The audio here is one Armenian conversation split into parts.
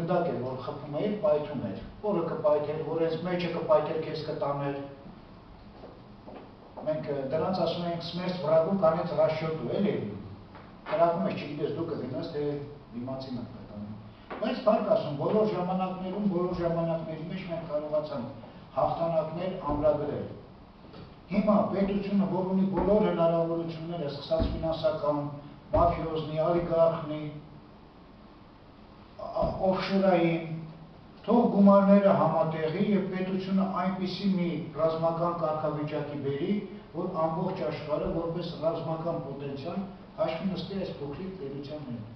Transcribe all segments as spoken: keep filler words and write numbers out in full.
գնդակ էր, որ խփում էր, պայթում էր, որը կպայթեր, որ այս մեջը կպայթեր, քեզ կտաներ։ Մենք դրանց ասում ենք смерть врагу конец расчету, էլի։ Գրավում ես, չգիտես դու կգնաս, թե դիմացին եք կտանի։ Բայց փառք ասում, բոլոր ժամանակներում, բոլոր ժամանակների մեջ մենք կարողացանք հաղթանակներ ամրագրել։ Հիմա պետությունը, որ ունի բոլոր հնարավորությունները, սկսած ֆինանսական, մաֆիոզնի, օլիգարխնի, օֆշորային, թող գումարները համատեղի եւ պետությունը այնպիսի մի ռազմական կարգավիճակի բերի, որ ամբողջ աշխարհը որպես ռազմական պոտենցիալ հաշվի նստի այս փոքրիկ պետության հետ։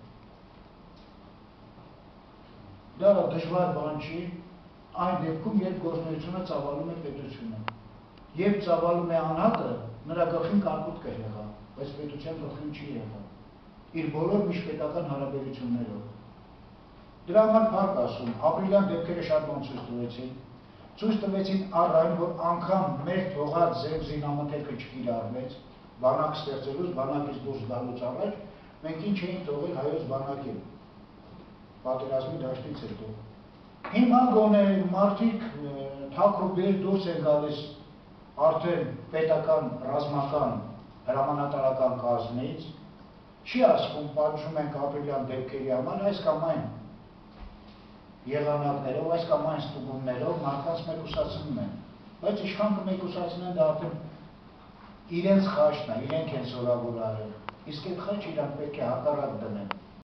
Դա դժվար բան չի, այն դեպքում, երբ գործունեությունը ծավալում է պետությունը։ Երբ ծավալում է անհատը, նրա գլխին կարկուտ կեղեղա, բայց պետության գլխին չի եղա, իր բոլոր միջպետական հարաբերություններով։ Դրա համար փառք ասում, ապրիլյան դեպքերը շատ բան ցույց տվեցին, ցույց տվեցին առ այն, որ անգամ մեր թողած ձեր զինամթերքը չկիրառվեց, բանակ ստեղծելուց, բանակից դուրս գալուց առաջ, մենք ինչ էինք թողել հայոց բանակին, պատերազմի դաշտից հետո։ Հիմա գոնե մարդիկ թաքրուբեր դուրս են գալիս արդեն պետական ռազմական հրամանատարական կազմից, չի ասվում, պատժում ենք ապրիլյան դեպքերի համար, այս կամ այն եղանակներով, այս կամ այն ստուգումներով մարդկանց մեկուսացնում են, բայց իշխան կմեկուսացնեն դա արդեն իրենց խաչն է, իրենք են զորավոր արել, իսկ այդ խաչը իրանք պետք է հակառակ դնեն։